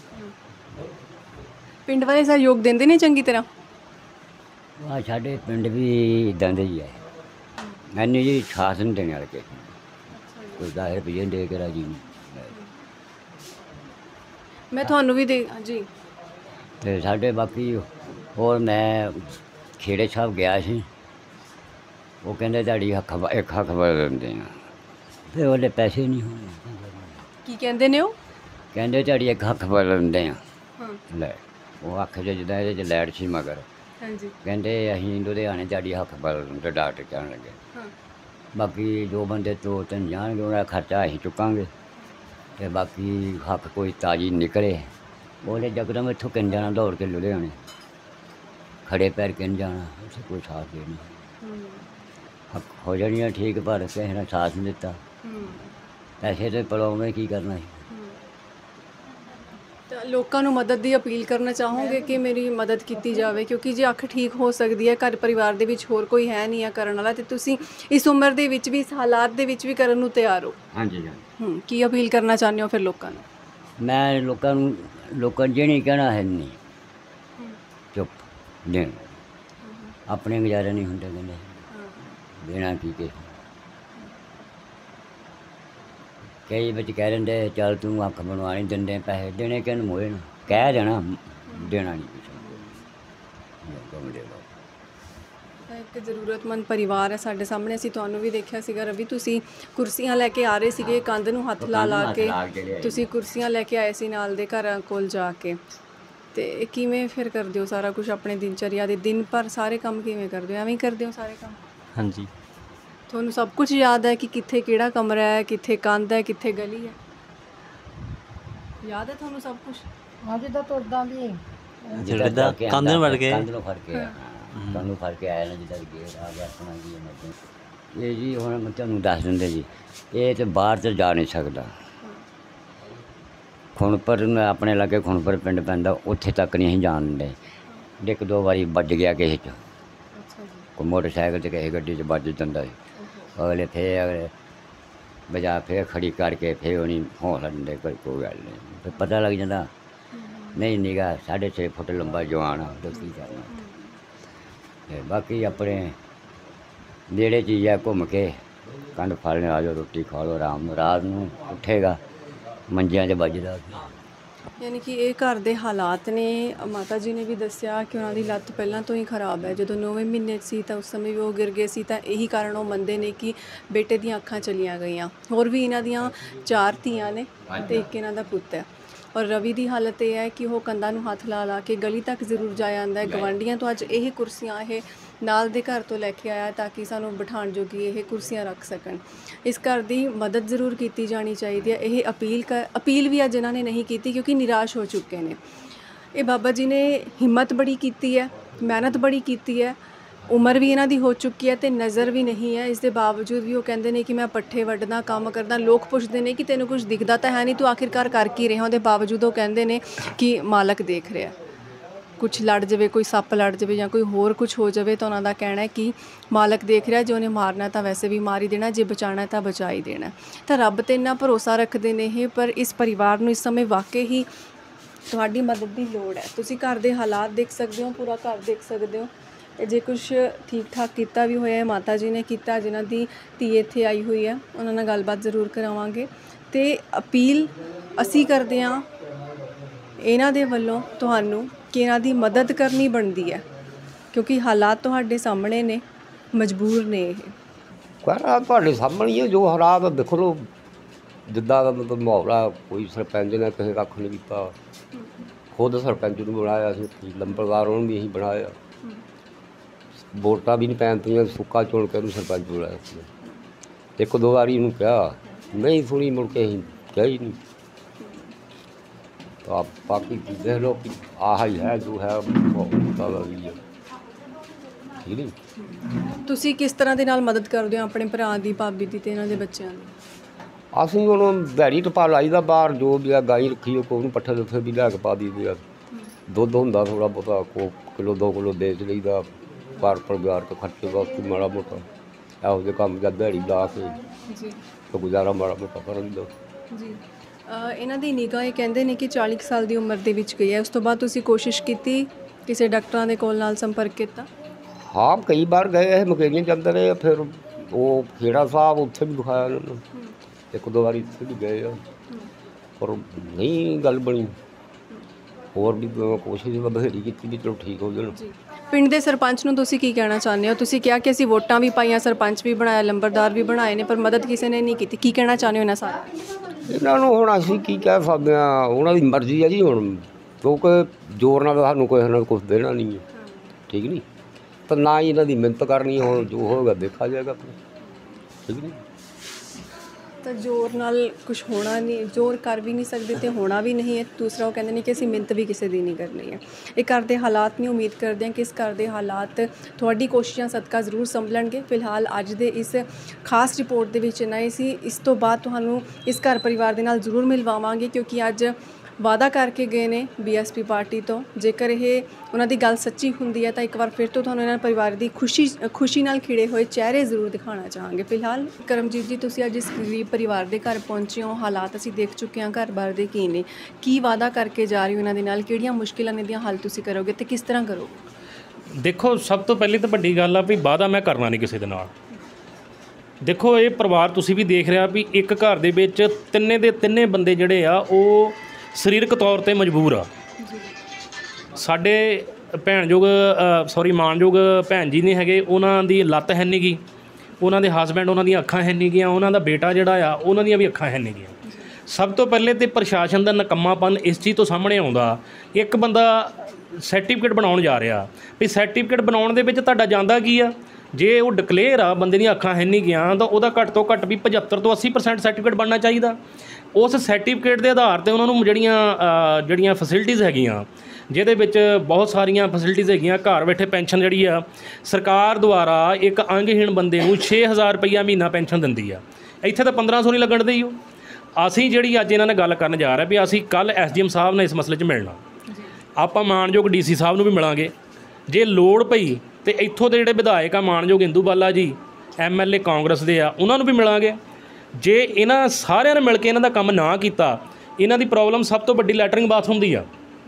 ਪਿੰਡ ਵਾਲੇ ਸਹਿਯੋਗ ਦਿੰਦੇ ਨੇ ਚੰਗੀ ਤਰ੍ਹਾਂ? ਆ ਸਾਡੇ ਪਿੰਡ ਵੀ ਇੱਦਾਂ ਦੇ ਹੀ ਹੈ, ਮੈਨੂੰ ਜੀ ਖਾਸ ਨਹੀਂ ਦੇਣ ਵਾਲੇ ਕਿਸੇ ਨੂੰ, ਕੋਈ ਦਸ ਰੁਪਈਏ ਦੇ ਕੇ ਰਾਜੀ ਨਹੀਂ। ਮੈਂ ਤੁਹਾਨੂੰ ਵੀ ਦੇ ਜੀ। ਅਤੇ ਸਾਡੇ ਬਾਕੀ ਹੋਰ ਮੈਂ ਖੇੜੇ ਸਾਹਿਬ ਗਿਆ ਸੀ, ਉਹ ਕਹਿੰਦੇ ਤੁਹਾਡੀ ਅੱਖ ਇੱਕ ਅੱਖ ਬਦਲ ਦਿੰਦੇ ਆ, ਫਿਰ ਉਹਦੇ ਪੈਸੇ ਨਹੀਂ ਹੋਣੇ। ਕੀ ਕਹਿੰਦੇ ਨੇ ਉਹ? ਕਹਿੰਦੇ ਤੁਹਾਡੀ ਇੱਕ ਹੱਥ ਬਦਲ ਦਿੰਦੇ ਆ ਹਾਂ ਲੈ ਉਹ ਅੱਖ 'ਚ ਜਿੱਦਾਂ ਇਹਦੇ 'ਚ ਲਾਈਟ ਸੀ ਮਗਰ ਹਾਂਜੀ ਕਹਿੰਦੇ ਅਸੀਂ ਲੁਧਿਆਣੇ ਤੁਹਾਡੀ ਹੱਥ ਬਦਲ ਦਿੰਦੇ ਡਾਕਟਰ ਕਹਿਣ ਲੱਗੇ। ਹਾਂ ਬਾਕੀ ਜੋ ਬੰਦੇ ਦੋ ਤਿੰਨ ਜਾਣਗੇ ਉਹਨਾਂ ਦਾ ਖਰਚਾ ਅਸੀਂ ਚੁੱਕਾਂਗੇ ਅਤੇ ਬਾਕੀ ਹੱਕ ਕੋਈ ਤਾਜ਼ੀ ਨਿਕਲੇ ਉਹਨੇ ਜਕਦਮ ਇੱਥੋਂ ਕਿੰਨ ਜਾਣਾ ਦੌੜ ਕੇ ਲੁਧਿਆਣੇ ਖੜੇ ਪੈਰ ਕਿੰਨ ਜਾਣਾ ਉੱਥੇ ਕੋਈ ਸਾਥ ਦੇ ਨਹੀਂ ਹੂੰ ਹੱਕ ਹੋ ਜਾਣੀਆਂ ਠੀਕ ਪਰ ਕਿਸੇ ਨੇ ਸਾਥ ਨਹੀਂ ਦਿੱਤਾ ਹੂੰ ਪੈਸੇ ਤੇ ਪੜਾਉਵੇਂ ਕੀ ਕਰਨਾ ਸੀ। ਤਾਂ ਲੋਕਾਂ ਨੂੰ ਮਦਦ ਦੀ ਅਪੀਲ ਕਰਨਾ ਚਾਹੋਗੇ ਕਿ ਮੇਰੀ ਮਦਦ ਕੀਤੀ ਜਾਵੇ ਕਿਉਂਕਿ ਜੇ ਅੱਖ ਠੀਕ ਹੋ ਸਕਦੀ ਹੈ ਘਰ ਪਰਿਵਾਰ ਦੇ ਵਿੱਚ ਹੋਰ ਕੋਈ ਹੈ ਨਹੀਂ ਆ ਕਰਨ ਵਾਲਾ ਤੇ ਤੁਸੀਂ ਇਸ ਉਮਰ ਦੇ ਵਿੱਚ ਵੀ ਇਸ ਹਾਲਾਤ ਦੇ ਵਿੱਚ ਵੀ ਕਰਨ ਨੂੰ ਤਿਆਰ ਹੋ। ਹਾਂਜੀ ਹਾਂਜੀ ਹੂੰ ਕੀ ਅਪੀਲ ਕਰਨਾ ਚਾਹੁੰਦੇ ਹੋ ਫਿਰ ਲੋਕਾਂ ਨੂੰ? ਮੈਂ ਲੋਕਾਂ ਨੂੰ ਲੋਕਾਂ ਜੇ ਨਹੀਂ ਕਹਿਣਾ ਹੈ ਨਹੀਂ ਚੁੱਪ ਦੇਣ ਆਪਣੇ ਗੁਜ਼ਾਰੇ ਨਹੀਂ ਹੁੰਦੇ ਕਹਿੰਦੇ ਦੇਣਾ ਕੀ ਕੇ ਕਈ ਵਿੱਚ ਕਹਿ ਦਿੰਦੇ ਚੱਲ ਤੂੰ ਅੱਖ ਬਣਵਾ ਨਹੀਂ ਦਿੰਦੇ ਪੈਸੇ ਦੇਣੇ ਕਿਹਨੂੰ ਮੋਏ ਨੂੰ ਕਹਿ ਦੇਣਾ ਦੇਣਾ ਨਹੀਂ ਕਿਸੇ ਨੂੰ ਦੇ ਲਓ। ਤਾਂ ਇੱਕ ਜ਼ਰੂਰਤਮੰਦ ਪਰਿਵਾਰ ਹੈ ਸਾਡੇ ਸਾਹਮਣੇ। ਅਸੀਂ ਤੁਹਾਨੂੰ ਵੀ ਦੇਖਿਆ ਸੀਗਾ ਰਵੀ ਤੁਸੀਂ ਕੁਰਸੀਆਂ ਲੈ ਕੇ ਆ ਰਹੇ ਸੀਗੇ ਕੰਧ ਨੂੰ ਹੱਥ ਲਾ ਲਾ ਕੇ ਤੁਸੀਂ ਕੁਰਸੀਆਂ ਲੈ ਕੇ ਆਏ ਸੀ ਨਾਲ ਦੇ ਘਰਾਂ ਕੋਲ ਜਾ ਕੇ ਤੇ ਕਿਵੇਂ ਫਿਰ ਕਰਦੇ ਹੋ ਸਾਰਾ ਕੁਝ ਆਪਣੇ ਦਿਨਚਰਿਆ ਦੇ ਦਿਨ ਭਰ ਸਾਰੇ ਕੰਮ ਕਿਵੇਂ ਕਰਦੇ ਹੋ? ਐਵੇਂ ਹੀ ਕਰਦੇ ਹੋ ਸਾਰੇ ਕੰਮ? ਹਾਂਜੀ ਤੁਹਾਨੂੰ ਸਭ ਕੁਝ ਯਾਦ ਹੈ ਕਿ ਕਿੱਥੇ ਕਿਹੜਾ ਕਮਰਾ ਹੈ ਕਿੱਥੇ ਕੰਧ ਹੈ ਕਿੱਥੇ ਗਲੀ ਹੈ ਯਾਦ ਹੈ ਤੁਹਾਨੂੰ ਸਭ ਕੁਝ? ਹਾਂ ਜਿੱਦਾਂ ਤੁਰਦਾ ਵੀ ਜਿੱਦਾਂ ਕੰਧ ਨੂੰ ਵੜ ਕੇ ਕੰਧ ਨੂੰ ਫੜ ਕੇ ਕੰਧ ਨੂੰ ਫੜ ਕੇ ਆਇਆ ਨਾ ਜਿੱਦਾਂ ਗੇਟ ਆ ਗਿਆ ਆਪਣਾ ਜੀ ਮਤਲਬ ਇਹ ਜੀ ਹੁਣ ਮੈਂ ਤੁਹਾਨੂੰ ਦੱਸ ਦਿੰਦੇ ਜੀ ਇਹ ਤਾਂ ਬਾਹਰ ਤਾਂ ਜਾ ਨਹੀਂ ਸਕਦਾ। ਖੁਣਪੁਰ ਮੈਂ ਆਪਣੇ ਲਾਗੇ ਖੁਣਪੁਰ ਪਿੰਡ ਪੈਂਦਾ ਉੱਥੇ ਤੱਕ ਨਹੀਂ ਅਸੀਂ ਜਾਣ ਦਿੰਦੇ। ਇੱਕ ਦੋ ਵਾਰੀ ਵੱਜ ਗਿਆ ਕਿਸੇ 'ਚ ਅੱਛਾ ਜੀ ਕੋਈ ਮੋਟਰਸਾਈਕਲ 'ਤੇ ਕਿਸੇ ਗੱਡੀ 'ਚ ਵੱਜ ਜਾਂਦਾ ਸੀ ਅਗਲੇ ਫੇਰ ਅਗਲੇ ਬਜਾ ਫੇਰ ਖੜੀ ਕਰਕੇ ਫੇਰ ਉਹਨੀ ਹੌਸਲਾ ਦਿੰਦੇ ਕੋਈ ਕੋਈ ਗੱਲ ਨਹੀਂ ਫਿਰ ਪਤਾ ਲੱਗ ਜਾਂਦਾ ਨਹੀਂ ਨਿਗਾ ਸਾਢੇ ਛੇ ਫੁੱਟ ਲੰਬਾ ਜਵਾਨ ਆ ਤਾਂ ਕੀ ਕਰਨਾ। ਅਤੇ ਬਾਕੀ ਆਪਣੇ ਨੇੜੇ ਚੀਜ਼ ਹੈ ਘੁੰਮ ਕੇ ਕੰਡ ਫੜ ਲਿਆ ਆ ਜਾਓ ਰੋਟੀ ਖਾ ਲਓ ਆਰਾਮ ਨਾਲ ਰਾਤ ਨੂੰ ਉੱਠੇਗਾ ਮੰਜਿਆਂ 'ਚ ਵੱਜਦਾ। ਯਾਨੀ ਕਿ ਇਹ ਘਰ ਦੇ ਹਾਲਾਤ ਨੇ। ਮਾਤਾ ਜੀ ਨੇ ਵੀ ਦੱਸਿਆ ਕਿ ਉਹਨਾਂ ਦੀ ਲੱਤ ਪਹਿਲਾਂ ਤੋਂ ਹੀ ਖਰਾਬ ਹੈ। ਜਦੋਂ ਨੌਵੇਂ ਮਹੀਨੇ 'ਚ ਸੀ ਤਾਂ ਉਸ ਸਮੇਂ ਵੀ ਉਹ ਗਿਰ ਗਏ ਸੀ ਤਾਂ ਇਹੀ ਕਾਰਨ ਉਹ ਮੰਨਦੇ ਨੇ ਕਿ ਬੇਟੇ ਦੀਆਂ ਅੱਖਾਂ ਚਲੀਆਂ ਗਈਆਂ। ਹੋਰ ਵੀ ਇਹਨਾਂ ਦੀਆਂ ਚਾਰ ਧੀਆਂ ਨੇ ਅਤੇ ਇੱਕ ਇਹਨਾਂ ਦਾ ਪੁੱਤ ਹੈ। ਔਰ ਰਵੀ ਦੀ ਹਾਲਤ ਇਹ ਹੈ ਕਿ ਉਹ ਕੰਧਾਂ ਨੂੰ ਹੱਥ ਲਾ ਲਾ ਕੇ ਗਲੀ ਤੱਕ ਜ਼ਰੂਰ ਜਾ ਜਾਂਦਾ ਹੈ। ਗਵਾਂਢੀਆਂ ਤੋਂ ਅੱਜ ਇਹ ਕੁਰਸੀਆਂ ਇਹ ਨਾਲ ਦੇ ਘਰ ਤੋਂ ਲੈ ਕੇ ਆਇਆ ਤਾਂ ਕਿ ਸਾਨੂੰ ਬਿਠਾਉਣ ਜੋਗੀ ਇਹ ਕੁਰਸੀਆਂ ਰੱਖ ਸਕਣ। ਇਸ ਘਰ ਦੀ ਮਦਦ ਜ਼ਰੂਰ ਕੀਤੀ ਜਾਣੀ ਚਾਹੀਦੀ ਹੈ। ਇਹ ਅਪੀਲ ਕਰ ਅਪੀਲ ਵੀ ਆ ਜਿਨ੍ਹਾਂ ਨੇ ਨਹੀਂ ਕੀਤੀ ਕਿਉਂਕਿ ਨਿਰਾਸ਼ ਹੋ ਚੁੱਕੇ ਨੇ। ਇਹ ਬਾਬਾ ਜੀ ਨੇ ਹਿੰਮਤ ਬੜੀ ਕੀਤੀ ਹੈ, ਮਿਹਨਤ ਬੜੀ ਕੀਤੀ ਹੈ, ਉਮਰ ਵੀ ਇਹਨਾਂ ਦੀ ਹੋ ਚੁੱਕੀ ਹੈ ਅਤੇ ਨਜ਼ਰ ਵੀ ਨਹੀਂ ਹੈ। ਇਸ ਦੇ ਬਾਵਜੂਦ ਵੀ ਉਹ ਕਹਿੰਦੇ ਨੇ ਕਿ ਮੈਂ ਪੱਠੇ ਵੱਢਦਾ ਕੰਮ ਕਰਦਾ। ਲੋਕ ਪੁੱਛਦੇ ਨੇ ਕਿ ਤੈਨੂੰ ਕੁਝ ਦਿਖਦਾ ਤਾਂ ਹੈ ਨਹੀਂ ਤੂੰ ਆਖਿਰਕਾਰ ਕਰ ਕੀ ਰਿਹਾ। ਉਹਦੇ ਬਾਵਜੂਦ ਉਹ ਕਹਿੰਦੇ ਨੇ ਕਿ ਮਾਲਕ ਦੇਖ ਰਿਹਾ। ਕੁਛ ਲੜ ਜਾਵੇ ਕੋਈ ਸੱਪ ਲੜ ਜਾਵੇ ਜਾਂ ਕੋਈ ਹੋਰ ਕੁਛ ਹੋ ਜਾਵੇ ਤਾਂ ਉਹਨਾਂ ਦਾ ਕਹਿਣਾ ਹੈ ਕਿ ਮਾਲਕ ਦੇਖ ਰਿਹਾ। ਜੇ ਉਹਨੇ ਮਾਰਨਾ ਤਾਂ ਵੈਸੇ ਵੀ ਮਾਰ ਹੀ ਦੇਣਾ, ਜੇ ਬਚਾਉਣਾ ਤਾਂ ਬਚਾ ਹੀ ਦੇਣਾ। ਤਾਂ ਰੱਬ 'ਤੇ ਇੰਨਾ ਭਰੋਸਾ ਰੱਖਦੇ ਨੇ ਇਹ। ਪਰ ਇਸ ਪਰਿਵਾਰ ਨੂੰ ਇਸ ਸਮੇਂ ਵਾਕਈ ਹੀ ਤੁਹਾਡੀ ਮਦਦ ਦੀ ਲੋੜ ਹੈ। ਤੁਸੀਂ ਘਰ ਦੇ ਹਾਲਾਤ ਦੇਖ ਸਕਦੇ ਹੋ, ਪੂਰਾ ਘਰ ਦੇਖ ਸਕਦੇ ਹੋ। ਜੇ ਕੁਛ ਠੀਕ ਠਾਕ ਕੀਤਾ ਵੀ ਹੋਇਆ ਹੈ ਮਾਤਾ ਜੀ ਨੇ ਕੀਤਾ ਜਿਨ੍ਹਾਂ ਦੀ ਧੀ ਇੱਥੇ ਆਈ ਹੋਈ ਹੈ ਉਹਨਾਂ ਨਾਲ ਗੱਲਬਾਤ ਜ਼ਰੂਰ ਕਰਾਵਾਂਗੇ। ਅਤੇ ਅਪੀਲ ਅਸੀਂ ਕਰਦੇ ਹਾਂ ਇਹਨਾਂ ਦੇ ਵੱਲੋਂ ਤੁਹਾਨੂੰ ਕਿ ਇਹਨਾਂ ਦੀ ਮਦਦ ਕਰਨੀ ਬਣਦੀ ਹੈ ਕਿਉਂਕਿ ਹਾਲਾਤ ਤੁਹਾਡੇ ਸਾਹਮਣੇ ਨੇ, ਮਜਬੂਰ ਨੇ ਇਹ। ਕਹਿਣਾ ਤੁਹਾਡੇ ਸਾਹਮਣੇ ਹੀ ਹੈ ਜੋ ਹਾਲਾਤ ਦੇਖ ਲਓ ਜਿੱਦਾਂ ਦਾ ਮਤਲਬ ਮਾਹੌਲ ਆ। ਕੋਈ ਸਰਪੰਚ ਨੇ ਕਿਸੇ ਕੱਖ ਨਹੀਂ ਕੀਤਾ, ਖੁਦ ਸਰਪੰਚ ਨੂੰ ਬਣਾਇਆ ਸੀ, ਲੰਬੜਦਾਰ ਉਹਨੂੰ ਵੀ ਅਸੀਂ ਬਣਾਇਆ। ਵੋਟਾਂ ਵੀ ਨਹੀਂ ਪੈਣ ਪਈਆਂ, ਸੁੱਕਾ ਚੁਣ ਕੇ ਉਹਨੂੰ ਸਰਪੰਚ ਬਣਾਇਆ ਸੀ। ਇੱਕ ਦੋ ਵਾਰੀ ਉਹਨੂੰ ਕਿਹਾ ਨਹੀਂ ਸੁਣੀ, ਮੁੜ ਕੇ ਅਸੀਂ ਕਿਹਾ ਹੀ ਨਹੀਂ। ਤਾਂ ਬਾਕੀ ਦੇਖ ਲਓ ਕਿ ਆਹ ਹੀ ਹੈ ਜੋ ਹੈ ਵੋਟਾਂ ਦਾ ਵੀ ਹੈ, ਠੀਕ ਨਹੀਂ। ਤੁਸੀਂ ਕਿਸ ਤਰ੍ਹਾਂ ਦੇ ਨਾਲ ਮਦਦ ਕਰਦੇ ਹੋ ਆਪਣੇ ਭਰਾ ਦੀ, ਭਾਬੀ ਦੀ ਅਤੇ ਇਹਨਾਂ ਦੇ ਬੱਚਿਆਂ ਦੀ? ਅਸੀਂ ਉਹਨੂੰ ਦਿਹਾੜੀ ਟਪਾ ਲਾਈ ਦਾ ਬਾਹਰ ਜੋ ਵੀ ਆ ਗਾਈ ਰੱਖੀ ਉਹ ਉਹਨੂੰ ਪੱਠੇ ਦੁੱਥੇ ਵੀ ਲੈ ਕੇ ਪਾ ਦਈਦੇ ਆ। ਦੁੱਧ ਹੁੰਦਾ ਥੋੜ੍ਹਾ ਬਹੁਤਾ ਕੋ ਕਿਲੋ ਦੋ ਕਿਲੋ ਵੇਚ ਲਈਦਾ ਘਰ ਪਰਿਵਾਰ ਕੇ ਖਰਚੇ ਵਾਸਤੇ ਮਾੜਾ ਮੋਟਾ ਇਹੋ ਜਿਹੇ ਕੰਮ ਜਾਂ ਦਿਹਾੜੀ ਲਾ ਕੇ ਜੀ ਤਾਂ ਗੁਜ਼ਾਰਾ ਮਾੜਾ ਮੋਟਾ ਕਰ ਲਈਦਾ ਜੀ। ਇਹਨਾਂ ਦੀ ਨਿਗਾਹ ਇਹ ਕਹਿੰਦੇ ਨੇ ਕਿ ਚਾਲੀ ਸਾਲ ਦੀ ਉਮਰ ਦੇ ਵਿੱਚ ਗਈ ਹੈ। ਉਸ ਤੋਂ ਬਾਅਦ ਤੁਸੀਂ ਕੋਸ਼ਿਸ਼ ਕੀਤੀ, ਕਿਸੇ ਡਾਕਟਰਾਂ ਦੇ ਕੋਲ ਨਾਲ ਸੰਪਰਕ ਕੀਤਾ? ਹਾਂ ਕਈ ਵਾਰ ਗਏ ਇਹ ਮੁਕੇਰੀਆਂ ਜਾਂਦੇ ਰਹੇ। ਫਿਰ ਉਹ ਖੇੜਾ ਸਾਹਿਬ ਉੱਥੇ ਵੀ ਦਿਖਾਇਆ ਉਹਨਾਂ ਨੂੰ, ਇੱਕ ਦੋ ਵਾਰੀ ਇੱਥੇ ਵੀ ਗਏ ਆ ਪਰ ਨਹੀਂ ਗੱਲ ਬਣੀ। ਹੋਰ ਵੀ ਕੋਸ਼ਿਸ਼ ਬਥੇਰੀ ਕੀਤੀ ਵੀ ਚਲੋ ਠੀਕ ਹੋ ਜਾਣ। ਪਿੰਡ ਦੇ ਸਰਪੰਚ ਨੂੰ ਤੁਸੀਂ ਕੀ ਕਹਿਣਾ ਚਾਹੁੰਦੇ ਹੋ? ਤੁਸੀਂ ਕਿਹਾ ਕਿ ਅਸੀਂ ਵੋਟਾਂ ਵੀ ਪਾਈਆਂ, ਸਰਪੰਚ ਵੀ ਬਣਾਇਆ, ਲੰਬਰਦਾਰ ਵੀ ਬਣਾਏ ਨੇ ਪਰ ਮਦਦ ਕਿਸੇ ਨੇ ਨਹੀਂ ਕੀਤੀ। ਕੀ ਕਹਿਣਾ ਚਾਹੁੰਦੇ ਹੋ ਇਹਨਾਂ ਸਾਰਿਆਂ? ਇਹਨਾਂ ਨੂੰ ਹੁਣ ਅਸੀਂ ਕੀ ਕਹਿ ਸਕਦੇ ਹਾਂ, ਉਹਨਾਂ ਦੀ ਮਰਜ਼ੀ ਹੈ ਜੀ ਹੁਣ, ਕਿਉਂਕਿ ਜ਼ੋਰ ਨਾਲ ਸਾਨੂੰ ਕੋਈ ਨਾ ਕੁਛ ਦੇਣਾ ਨਹੀਂ ਹੈ, ਠੀਕ ਨਹੀਂ, ਤਾਂ ਨਾ ਹੀ ਇਹਨਾਂ ਦੀ ਮਿਹਨਤ ਕਰਨੀ, ਹੁਣ ਜੋ ਹੋਵੇਗਾ ਦੇਖਾ ਜਾਏਗਾ, ਠੀਕ ਨਹੀਂ। ਤਾਂ ਜ਼ੋਰ ਨਾਲ ਕੁਝ ਹੋਣਾ ਨਹੀਂ, ਜ਼ੋਰ ਕਰ ਵੀ ਨਹੀਂ ਸਕਦੇ ਤੇ ਹੋਣਾ ਵੀ ਨਹੀਂ ਹੈ। ਦੂਸਰਾ ਉਹ ਕਹਿੰਦੇ ਨੇ ਕਿ ਅਸੀਂ ਮਿਹਨਤ ਵੀ ਕਿਸੇ ਦੀ ਨਹੀਂ ਕਰਨੀ ਹੈ। ਇਹ ਘਰ ਦੇ ਹਾਲਾਤ ਨਹੀਂ, ਉਮੀਦ ਕਰਦੇ ਹਾਂ ਕਿ ਇਸ ਘਰ ਦੇ ਹਾਲਾਤ ਤੁਹਾਡੀ ਕੋਸ਼ਿਸ਼ਾਂ ਸਦਕਾ ਜ਼ਰੂਰ ਸੰਭਲਣਗੇ। ਫਿਲਹਾਲ ਅੱਜ ਦੇ ਇਸ ਖਾਸ ਰਿਪੋਰਟ ਦੇ ਵਿੱਚ ਇੰਨਾ ਹੀ ਸੀ। ਇਸ ਤੋਂ ਬਾਅਦ ਤੁਹਾਨੂੰ ਇਸ ਘਰ ਪਰਿਵਾਰ ਦੇ ਨਾਲ ਜ਼ਰੂਰ ਮਿਲਵਾਵਾਂਗੇ, ਕਿਉਂਕਿ ਅੱਜ ਵਾਅਦਾ ਕਰਕੇ ਗਏ ਨੇ ਬੀਐਸਪੀ ਪਾਰਟੀ ਤੋਂ। ਜੇਕਰ ਇਹ ਉਹਨਾਂ ਦੀ ਗੱਲ ਸੱਚੀ ਹੁੰਦੀ ਹੈ ਤਾਂ ਇੱਕ ਵਾਰ ਫਿਰ ਤੋਂ ਤੁਹਾਨੂੰ ਇਹਨਾਂ ਪਰਿਵਾਰ ਦੀ ਖੁਸ਼ੀ ਖੁਸ਼ੀ ਨਾਲ ਖਿੜੇ ਹੋਏ ਚਿਹਰੇ ਜ਼ਰੂਰ ਦਿਖਾਉਣਾ ਚਾਹਾਂਗੇ। ਫਿਲਹਾਲ ਕਰਮਜੀਤ ਜੀ, ਤੁਸੀਂ ਅੱਜ ਇਸ ਗਰੀਬ ਪਰਿਵਾਰ ਦੇ ਘਰ ਪਹੁੰਚੇ ਹੋ, ਹਾਲਾਤ ਅਸੀਂ ਦੇਖ ਚੁੱਕੇ ਹਾਂ ਘਰ ਬਾਰ ਦੇ ਕੀ ਨੇ, ਕੀ ਵਾਅਦਾ ਕਰਕੇ ਜਾ ਰਹੇ ਹੋ ਇਹਨਾਂ ਦੇ ਨਾਲ, ਕਿਹੜੀਆਂ ਮੁਸ਼ਕਿਲਾਂ ਨੇ ਦੀਆਂ ਹੱਲ ਤੁਸੀਂ ਕਰੋਗੇ ਤੇ ਕਿਸ ਤਰ੍ਹਾਂ ਕਰੋਗੇ? ਦੇਖੋ, ਸਭ ਤੋਂ ਪਹਿਲੀ ਤਾਂ ਵੱਡੀ ਗੱਲ ਆ ਵੀ ਵਾਅਦਾ ਮੈਂ ਕਰਨਾ ਨਹੀਂ ਕਿਸੇ ਦੇ ਨਾਲ। ਦੇਖੋ, ਇਹ ਪਰਿਵਾਰ ਤੁਸੀਂ ਵੀ ਦੇਖ ਰਿਹਾ ਵੀ ਇੱਕ ਘਰ ਦੇ ਵਿੱਚ ਤਿੰਨੇ ਦੇ ਤਿੰਨੇ ਬੰਦੇ ਜਿਹੜੇ ਆ ਉਹ ਸਰੀਰਕ ਤੌਰ ਤੇ ਮਜਬੂਰ ਆ। ਸਾਡੇ ਭੈਣਯੋਗ ਸੌਰੀ ਮਾਣਯੋਗ ਭੈਣ ਜੀ ਨਹੀਂ ਹੈਗੇ, ਉਹਨਾਂ ਦੀ ਲੱਤ ਹੈ ਨਹੀਂ ਗੀ, ਉਹਨਾਂ ਦੇ ਹਸਬੈਂਡ, ਉਹਨਾਂ ਦੀਆਂ ਅੱਖਾਂ ਹੈ ਨਹੀਂ ਗੀਆਂ, ਉਹਨਾਂ ਦਾ ਬੇਟਾ ਜਿਹੜਾ ਆ ਉਹਨਾਂ ਦੀਆਂ ਵੀ ਅੱਖਾਂ ਹੈ ਨਹੀਂ ਗੀਆਂ। ਸਭ ਤੋਂ ਪਹਿਲੇ ਤੇ ਪ੍ਰਸ਼ਾਸਨ ਦਾ ਨਕੰਮਾਪਨ ਇਸ ਚੀਜ਼ ਤੋਂ ਸਾਹਮਣੇ ਆਉਂਦਾ। ਇੱਕ ਬੰਦਾ ਸਰਟੀਫਿਕੇਟ ਬਣਾਉਣ ਜਾ ਰਿਹਾ ਵੀ ਸਰਟੀਫਿਕੇਟ ਬਣਾਉਣ ਦੇ ਵਿੱਚ ਤੁਹਾਡਾ ਜਾਂਦਾ ਕੀ ਆ, ਜੇ ਉਹ ਡਿਕਲੇਅਰ ਆ ਬੰਦੇ ਦੀਆਂ ਅੱਖਾਂ ਹੈ ਨਹੀਂ ਗੀਆਂ ਤਾਂ ਉਹਦਾ ਘੱਟ ਤੋਂ ਘੱਟ ਵੀ ਪਝੱਤਰ ਤੋਂ ਅੱਸੀ ਪਰਸੈਂਟ ਸਰਟੀਫਿਕੇਟ ਬਣਨਾ ਚਾਹੀਦਾ। ਉਸ ਸਰਟੀਫਿਕੇਟ ਦੇ ਆਧਾਰ 'ਤੇ ਉਹਨਾਂ ਨੂੰ ਜਿਹੜੀਆਂ ਜਿਹੜੀਆਂ ਫੈਸਿਲਿਟੀਜ਼ ਹੈਗੀਆਂ, ਜਿਹਦੇ ਵਿੱਚ ਬਹੁਤ ਸਾਰੀਆਂ ਫੈਸਿਲਿਟੀਜ਼ ਹੈਗੀਆਂ, ਘਰ ਬੈਠੇ ਪੈਨਸ਼ਨ ਜਿਹੜੀ ਆ ਸਰਕਾਰ ਦੁਆਰਾ ਇੱਕ ਅੰਗਹੀਣ ਬੰਦੇ ਨੂੰ ਛੇ ਹਜ਼ਾਰ ਰੁਪਈਆ ਮਹੀਨਾ ਪੈਨਸ਼ਨ ਦਿੰਦੀ ਆ। ਇੱਥੇ ਤਾਂ ਪੰਦਰਾਂ ਸੌ ਨਹੀਂ ਲੱਗਣ ਦੇ ਉਹ। ਅਸੀਂ ਜਿਹੜੀ ਅੱਜ ਇਹਨਾਂ ਨਾਲ ਗੱਲ ਕਰਨ ਜਾ ਰਹੇ ਵੀ ਅਸੀਂ ਕੱਲ੍ਹ ਐਸ ਡੀ ਐਮ ਸਾਹਿਬ ਨੇ ਇਸ ਮਸਲੇ 'ਚ ਮਿਲਣਾ, ਆਪਾਂ ਮਾਣਯੋਗ ਡੀ ਸੀ ਸਾਹਿਬ ਨੂੰ ਵੀ ਮਿਲਾਂਗੇ, ਜੇ ਲੋੜ ਪਈ ਤੇ ਇੱਥੋਂ ਦੇ ਜਿਹੜੇ ਵਿਧਾਇਕ ਆ ਮਾਣਯੋਗ Indu Bala ji, M L A Congress ਦੇ ਆ, ਉਹਨਾਂ ਨੂੰ ਵੀ ਮਿਲਾਂਗੇ। ਜੇ ਇਹਨਾਂ ਸਾਰਿਆਂ ਨੇ ਮਿਲ ਕੇ ਇਹਨਾਂ ਦਾ ਕੰਮ ਨਾ ਕੀਤਾ, ਇਹਨਾਂ ਦੀ ਪ੍ਰੋਬਲਮ ਸਭ ਤੋਂ ਵੱਡੀ ਲੈਟਰਿੰਗ ਬਾਥਰੂਮ ਦੀ ਆ।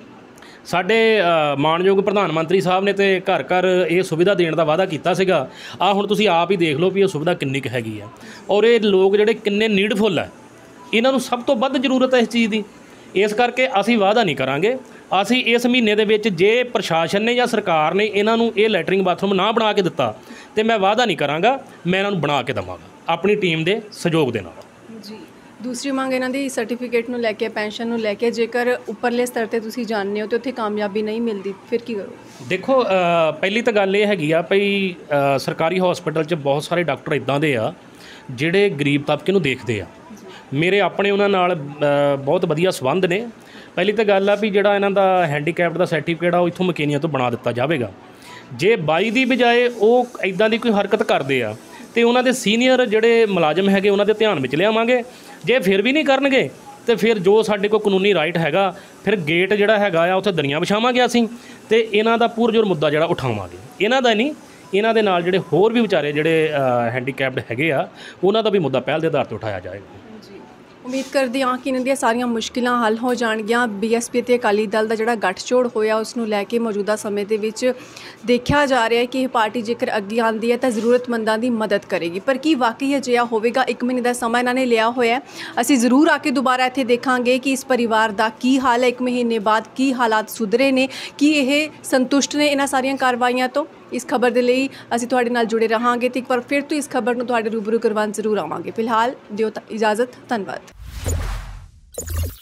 ਸਾਡੇ ਮਾਣਯੋਗ ਪ੍ਰਧਾਨ ਮੰਤਰੀ ਸਾਹਿਬ ਨੇ ਤੇ ਘਰ ਘਰ ਇਹ ਸੁਵਿਧਾ ਦੇਣ ਦਾ ਵਾਅਦਾ ਕੀਤਾ ਸੀਗਾ। ਆ ਹੁਣ ਤੁਸੀਂ ਆਪ ਹੀ ਦੇਖ ਲਓ ਵੀ ਇਹ ਸੁਵਿਧਾ ਕਿੰਨੀ ਕੁ ਹੈਗੀ ਆ, ਔਰ ਇਹ ਲੋਕ ਜਿਹੜੇ ਕਿੰਨੇ ਨੀਡਫੁੱਲ ਹੈ, ਇਹਨਾਂ ਨੂੰ ਸਭ ਤੋਂ ਵੱਧ ਜ਼ਰੂਰਤ ਹੈ ਇਸ ਚੀਜ਼ ਦੀ। ਇਸ ਕਰਕੇ ਅਸੀਂ ਵਾਅਦਾ ਨਹੀਂ ਕਰਾਂਗੇ। ਅਸੀਂ ਇਸ ਮਹੀਨੇ ਦੇ ਵਿੱਚ ਜੇ ਪ੍ਰਸ਼ਾਸਨ ਨੇ ਜਾਂ ਸਰਕਾਰ ਨੇ ਇਹਨਾਂ ਨੂੰ ਇਹ ਲੈਟਰਿੰਗ ਬਾਥਰੂਮ ਨਾ ਬਣਾ ਕੇ ਦਿੱਤਾ ਤੇ ਮੈਂ ਵਾਅਦਾ ਨਹੀਂ ਕਰਾਂਗਾ, ਮੈਂ ਇਹਨਾਂ ਨੂੰ ਬਣਾ ਕੇ ਦੇਵਾਂਗਾ ਆਪਣੀ ਟੀਮ ਦੇ ਸਹਿਯੋਗ ਦੇ ਨਾਲ। ਜੀ, ਦੂਸਰੀ ਮੰਗ ਇਹਨਾਂ ਦੀ ਸਰਟੀਫਿਕੇਟ ਨੂੰ ਲੈ ਕੇ, ਪੈਨਸ਼ਨ ਨੂੰ ਲੈ ਕੇ, ਜੇਕਰ ਉੱਪਰਲੇ ਸਤਰ ਤੇ ਤੁਸੀਂ ਜਾਣਦੇ ਹੋ ਤੇ ਉੱਥੇ ਕਾਮਯਾਬੀ ਨਹੀਂ ਮਿਲਦੀ ਫਿਰ ਕੀ ਕਰੋ? ਦੇਖੋ, ਪਹਿਲੀ ਤਾਂ ਗੱਲ ਇਹ ਹੈਗੀ ਆ ਭਈ ਸਰਕਾਰੀ ਹਸਪੀਟਲ 'ਚ ਬਹੁਤ ਸਾਰੇ ਡਾਕਟਰ ਇੱਦਾਂ ਦੇ ਆ ਜਿਹੜੇ ਗਰੀਬ ਤਬਕੇ ਨੂੰ ਦੇਖਦੇ ਆ। ਮੇਰੇ ਆਪਣੇ ਉਹਨਾਂ ਨਾਲ ਬਹੁਤ ਵਧੀਆ ਸੰਬੰਧ ਨੇ। ਪਹਿਲੀ ਤਾਂ ਗੱਲ ਆ ਵੀ ਜਿਹੜਾ ਇਹਨਾਂ ਦਾ ਹੈਂਡੀਕੈਪਡ ਦਾ ਸਰਟੀਫਿਕੇਟ ਆ ਉਹ ਇੱਥੋਂ ਮਕੇਨੀਆ ਤੋਂ ਬਣਾ ਦਿੱਤਾ ਜਾਵੇਗਾ। ਜੇ ਬਾਈ ਦੀ ਬਜਾਏ ਉਹ ਇੱਦਾਂ ਦੀ ਕੋਈ ਹਰਕਤ ਕਰਦੇ ਆ ਤੇ ਉਹਨਾਂ ਦੇ ਸੀਨੀਅਰ ਜਿਹੜੇ ਮੁਲਾਜ਼ਮ ਹੈਗੇ ਉਹਨਾਂ ਦੇ ਧਿਆਨ ਵਿੱਚ ਲਿਆਵਾਂਗੇ। ਜੇ ਫਿਰ ਵੀ ਨਹੀਂ ਕਰਨਗੇ ਤੇ ਫਿਰ ਜੋ ਸਾਡੇ ਕੋਲ ਕਾਨੂੰਨੀ ਰਾਈਟ ਹੈਗਾ, ਫਿਰ ਗੇਟ ਜਿਹੜਾ ਹੈਗਾ ਆ ਉੱਥੇ ਦਰੀਆਂ ਵਿਛਾਵਾਂਗੇ ਅਸੀਂ ਤੇ ਇਹਨਾਂ ਦਾ ਪੁਰਜੋਰ ਮੁੱਦਾ ਜਿਹੜਾ ਉਠਾਵਾਂਗੇ। ਇਹਨਾਂ ਦਾ ਨਹੀਂ, ਇਹਨਾਂ ਦੇ ਨਾਲ ਜਿਹੜੇ ਹੋਰ ਵੀ ਵਿਚਾਰੇ ਜਿਹੜੇ ਹੈਂਡੀਕੈਪਡ ਹੈਗੇ ਆ ਉਹਨਾਂ ਦਾ ਵੀ ਮੁੱਦਾ ਪਹਿਲ ਦੇ ਆਧਾਰ 'ਤੇ ਉਠਾਇਆ ਜਾਏਗਾ। ਉਮੀਦ ਕਰਦੀ ਹਾਂ ਕਿ ਇਹਨਾਂ ਦੀਆਂ ਸਾਰੀਆਂ ਮੁਸ਼ਕਿਲਾਂ ਹੱਲ ਹੋ ਜਾਣਗੀਆਂ। ਬੀਐਸਪੀ ਤੇ ਅਕਾਲੀ ਦਲ ਦਾ ਜਿਹੜਾ ਗੱਠਜੋੜ ਹੋਇਆ ਉਸ ਨੂੰ ਲੈ ਕੇ ਮੌਜੂਦਾ ਸਮੇਂ ਦੇ ਵਿੱਚ ਦੇਖਿਆ ਜਾ ਰਿਹਾ ਹੈ ਕਿ ਇਹ ਪਾਰਟੀ ਜੇਕਰ ਅੱਗੇ ਆਉਂਦੀ ਹੈ ਤਾਂ ਜ਼ਰੂਰਤਮੰਦਾਂ ਦੀ ਮਦਦ ਕਰੇਗੀ। ਪਰ ਕੀ ਵਾਕਈ ਅਜਿਹਾ ਹੋਵੇਗਾ? ਇੱਕ ਮਹੀਨੇ ਦਾ ਸਮਾਂ ਇਹਨਾਂ ਨੇ ਲਿਆ ਹੋਇਆ। ਅਸੀਂ ਜ਼ਰੂਰ ਆ ਕੇ ਦੁਬਾਰਾ ਇੱਥੇ ਦੇਖਾਂਗੇ ਕਿ ਇਸ ਪਰਿਵਾਰ ਦਾ ਕੀ ਹਾਲ ਹੈ, ਇੱਕ ਮਹੀਨੇ ਬਾਅਦ ਕੀ ਹਾਲਾਤ ਸੁਧਰੇ ਨੇ, ਕੀ ਇਹ ਸੰਤੁਸ਼ਟ ਨੇ ਇਹਨਾਂ ਸਾਰੀਆਂ ਕਾਰਵਾਈਆਂ ਤੋਂ। ਇਸ ਖਬਰ ਦੇ ਲਈ ਅਸੀਂ ਤੁਹਾਡੇ ਨਾਲ ਜੁੜੇ ਰਹਾਂਗੇ ਤੇ ਇੱਕ ਵਾਰ ਫਿਰ ਤੋਂ ਇਸ ਖਬਰ ਨੂੰ ਤੁਹਾਡੇ ਰੂਬਰੂ ਕਰਵਾਉਣ ਜ਼ਰੂਰ ਆਵਾਂਗੇ। ਫਿਲਹਾਲ ਦਿਓ ਇਜਾਜ਼ਤ, ਧੰਨਵਾਦ।